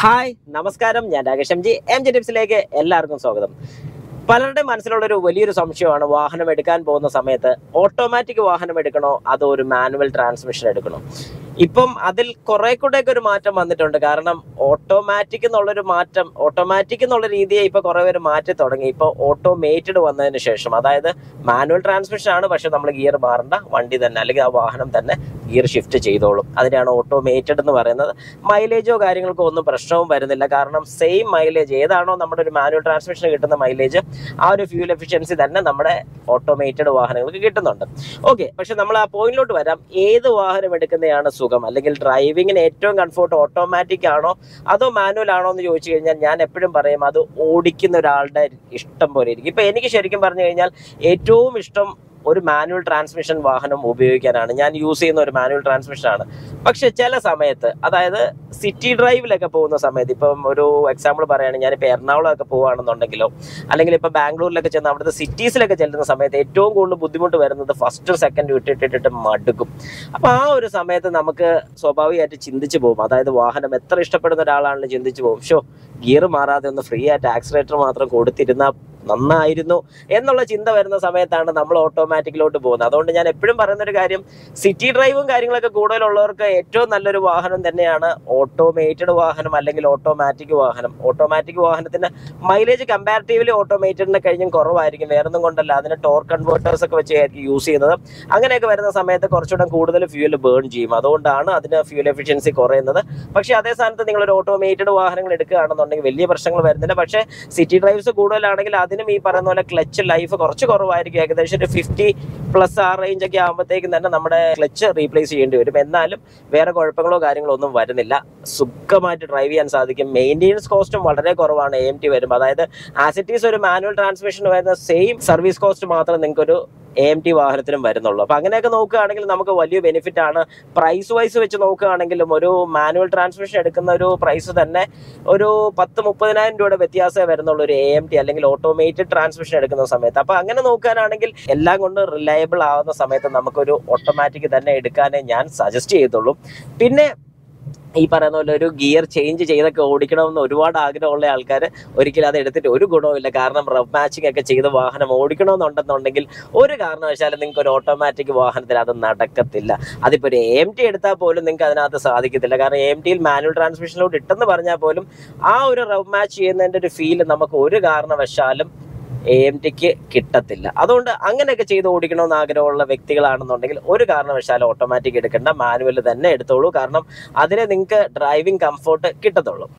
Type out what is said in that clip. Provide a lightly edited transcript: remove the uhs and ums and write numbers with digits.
Hi നമസ്കാരം, ഞാൻ Rakesh M G ടിപ്സിലേക്ക് എല്ലാവർക്കും സ്വാഗതം. പലരുടെ മനസ്സിലുള്ളൊരു വലിയൊരു സംശയമാണ്, വാഹനം എടുക്കാൻ പോകുന്ന സമയത്ത് ഓട്ടോമാറ്റിക് വാഹനം എടുക്കണോ അതോ ഒരു മാനുവൽ ട്രാൻസ്മിഷൻ എടുക്കണോ. ഇപ്പം അതിൽ കുറെ കൂടെയൊക്കെ ഒരു മാറ്റം വന്നിട്ടുണ്ട്. കാരണം ഓട്ടോമാറ്റിക് എന്നുള്ള രീതിയെ ഇപ്പൊ കുറെ പേര് മാറ്റി തുടങ്ങി. ഇപ്പൊ ഓട്ടോമേറ്റഡ് വന്നതിന് ശേഷം, അതായത് മാനുവൽ ട്രാൻസ്മിഷൻ ആണ്, പക്ഷെ നമ്മൾ ഗിയർ മാറണ്ട, വണ്ടി തന്നെ അല്ലെങ്കിൽ ആ വാഹനം തന്നെ ഗിയർ ഷിഫ്റ്റ് ചെയ്തോളും. അതിനാണ് ഓട്ടോമേറ്റഡ് എന്ന് പറയുന്നത്. മൈലേജോ കാര്യങ്ങൾക്കോ ഒന്നും പ്രശ്നവും വരുന്നില്ല. കാരണം സെയിം മൈലേജ് ഏതാണോ നമ്മുടെ ഒരു മാനുവൽ ട്രാൻസ്മിഷന് കിട്ടുന്ന മൈലേജ്, ആ ഒരു ഫ്യൂൽ എഫിഷ്യൻസി തന്നെ നമ്മുടെ ഓട്ടോമേറ്റഡ് വാഹനങ്ങൾക്ക് കിട്ടുന്നുണ്ട്. ഓക്കെ, പക്ഷെ നമ്മൾ ആ പോയിന്റിലോട്ട് വരാം. ഏത് വാഹനം എടുക്കുന്നതാണ് സുഖം, അല്ലെങ്കിൽ ഡ്രൈവിങ്ങിന് ഏറ്റവും കംഫോർട്ട് ഓട്ടോമാറ്റിക് ആണോ അതോ മാനുവൽ ആണോ എന്ന് ചോദിച്ചു കഴിഞ്ഞാൽ ഞാൻ എപ്പോഴും പറയും അത് ഓടിക്കുന്ന ഒരാളുടെ ഇഷ്ടം പോലെ ഇരിക്കും. ഇപ്പൊ എനിക്ക് ശരിക്കും പറഞ്ഞു കഴിഞ്ഞാൽ ഏറ്റവും ഇഷ്ടം ഒരു മാനുവൽ ട്രാൻസ്മിഷൻ വാഹനം ഉപയോഗിക്കാനാണ്. ഞാൻ യൂസ് ചെയ്യുന്ന ഒരു മാനുവൽ ട്രാൻസ്മിഷൻ ആണ്. പക്ഷെ ചില സമയത്ത്, അതായത് സിറ്റി ഡ്രൈവിലൊക്കെ പോകുന്ന സമയത്ത്, ഇപ്പം ഒരു എക്സാമ്പിൾ പറയുകയാണെങ്കിൽ ഞാനിപ്പോൾ എറണാകുളമൊക്കെ പോകുകയാണെന്നുണ്ടെങ്കിലോ, അല്ലെങ്കിൽ ഇപ്പോൾ ബാംഗ്ലൂരിലൊക്കെ ചെന്ന് അവിടുത്തെ സിറ്റീസിലൊക്കെ ചെല്ലുന്ന സമയത്ത് ഏറ്റവും കൂടുതൽ ബുദ്ധിമുട്ട് വരുന്നത് ഫസ്റ്റും സെക്കൻഡും ഇട്ടിട്ടിട്ട് മടുക്കും. അപ്പോൾ ആ ഒരു സമയത്ത് നമുക്ക് സ്വാഭാവികമായിട്ട് ചിന്തിച്ചു പോകും, അതായത് വാഹനം എത്ര ഇഷ്ടപ്പെടുന്ന ഒരാളാണെങ്കിലും ചിന്തിച്ചു പോകും, ഗിയർ മാറാതെ ഒന്ന് ഫ്രീ ആയിട്ട് ആക്സിലേറ്റർ മാത്രം കൊടുത്തിരുന്നാൽ നന്നായിരുന്നു എന്നുള്ള ചിന്ത വരുന്ന സമയത്താണ് നമ്മൾ ഓട്ടോമാറ്റിക്കിലോട്ട് പോകുന്നത്. അതുകൊണ്ട് ഞാൻ എപ്പോഴും പറയുന്നൊരു കാര്യം, സിറ്റി ഡ്രൈവും കാര്യങ്ങളൊക്കെ കൂടുതലുള്ളവർക്ക് ഏറ്റവും നല്ലൊരു വാഹനം തന്നെയാണ് ഓട്ടോമേറ്റഡ് വാഹനം അല്ലെങ്കിൽ ഓട്ടോമാറ്റിക് വാഹനം. ഓട്ടോമാറ്റിക് വാഹനത്തിന് മൈലേജ് കമ്പാരിറ്റീവ്ലി ഓട്ടോമേറ്റഡിനെ കഴിഞ്ഞും കുറവായിരിക്കും. വേറൊന്നും കൊണ്ടല്ല, അതിന് ടോർക്ക് കൺവേർട്ടേഴ്സ് ഒക്കെ വെച്ചായിരിക്കും യൂസ് ചെയ്യുന്നത്. അങ്ങനെയൊക്കെ വരുന്ന സമയത്ത് കുറച്ചുകൂടെ കൂടുതൽ ഫ്യൂൽ ബേൺ ചെയ്യും. അതുകൊണ്ടാണ് അതിന് ഫ്യൂൽ എഫിഷ്യൻസി കുറയുന്നത്. പക്ഷേ അതേ സ്ഥാനത്ത് നിങ്ങളൊരു ഓട്ടോമേറ്റഡ് വാഹനങ്ങൾ എടുക്കുകയാണെന്നുണ്ടെങ്കിൽ വലിയ പ്രശ്നങ്ങൾ വരുന്നില്ല. പക്ഷേ സിറ്റി ഡ്രൈവ്സ് കൂടുതലാണെങ്കിൽ അതിനും ഈ പറയുന്ന പോലെ ക്ലച്ച് ലൈഫ് കുറച്ച് കുറവായിരിക്കും. ഏകദേശം ഒരു 50+ ആ റേഞ്ച് ഒക്കെ ആകുമ്പോഴത്തേക്കും തന്നെ നമ്മുടെ ക്ലച്ച് റീപ്ലേസ് ചെയ്യേണ്ടി വരും. എന്നാലും വേറെ കുഴപ്പങ്ങളോ കാര്യങ്ങളോ ഒന്നും വരുന്നില്ല. സുഖമായിട്ട് ഡ്രൈവ് ചെയ്യാൻ സാധിക്കും. മെയിൻ്റെനൻസ് കോസ്റ്റും വളരെ കുറവാണ് AMT വരുമ്പോൾ. അതായത് ആസ് ഇറ്റ് ഈസ് ഒരു മാനുവൽ ട്രാൻസ്മിഷൻ വരുന്ന സെയിം സർവീസ് കോസ്റ്റ് മാത്രം നിങ്ങൾക്കൊരു AMT വാഹനത്തിനും വരുന്നുള്ളൂ. അപ്പൊ അങ്ങനെയൊക്കെ നോക്കുകയാണെങ്കിൽ നമുക്ക് വലിയ ബെനിഫിറ്റ് ആണ്. പ്രൈസ് വൈസ് വെച്ച് നോക്കുകയാണെങ്കിലും ഒരു മാനുവൽ ട്രാൻസ്മിഷൻ എടുക്കുന്ന ഒരു പ്രൈസ് തന്നെ ഒരു 10-30,000 രൂപയുടെ വ്യത്യാസമേ വരുന്നുള്ളൂ ഒരു AMT അല്ലെങ്കിൽ ഓട്ടോമേറ്റഡ് ട്രാൻസ്മിഷൻ എടുക്കുന്ന സമയത്ത്. അപ്പൊ അങ്ങനെ നോക്കാനാണെങ്കിൽ എല്ലാം കൊണ്ട് റിലയബിൾ ആവുന്ന സമയത്ത് നമുക്കൊരു ഓട്ടോമാറ്റിക് തന്നെ എടുക്കാനേ ഞാൻ സജസ്റ്റ് ചെയ്തുള്ളൂ. പിന്നെ ഈ പറയുന്ന പോലെ ഒരു ഗിയർ ചേഞ്ച് ചെയ്തൊക്കെ ഓടിക്കണമെന്ന് ഒരുപാട് ആഗ്രഹമുള്ള ആൾക്കാർ ഒരിക്കലും അത് എടുത്തിട്ട് ഒരു ഗുണവുമില്ല. കാരണം റബ് മാച്ചിങ് ഒക്കെ ചെയ്ത് വാഹനം ഓടിക്കണമെന്നുണ്ടെന്നുണ്ടെങ്കിൽ ഒരു കാരണവശാലും നിങ്ങൾക്ക് ഒരു ഓട്ടോമാറ്റിക് വാഹനത്തിൽ അത് നടക്കത്തില്ല. അതിപ്പോൾ ഒരു AMT എടുത്താൽ പോലും നിങ്ങൾക്ക് അതിനകത്ത് സാധിക്കത്തില്ല. കാരണം AMTയിൽ മാനുവൽ ട്രാൻസ്മിഷനിലോട്ട് ഇട്ടെന്ന് പറഞ്ഞാൽ പോലും ആ ഒരു റബ് മാച്ച് ചെയ്യുന്നതിൻ്റെ ഒരു ഫീൽ നമുക്ക് ഒരു കാരണവശാലും AMTക്ക് കിട്ടത്തില്ല. അതുകൊണ്ട് അങ്ങനെയൊക്കെ ചെയ്ത് ഓടിക്കണമെന്ന് ആഗ്രഹമുള്ള വ്യക്തികളാണെന്നുണ്ടെങ്കിൽ ഒരു കാരണവശാലും ഓട്ടോമാറ്റിക് എടുക്കേണ്ട, മാനുവൽ തന്നെ എടുത്തോളൂ. കാരണം അതിനെ നിങ്ങൾക്ക് ഡ്രൈവിംഗ് കംഫോർട്ട് കിട്ടത്തുള്ളൂ.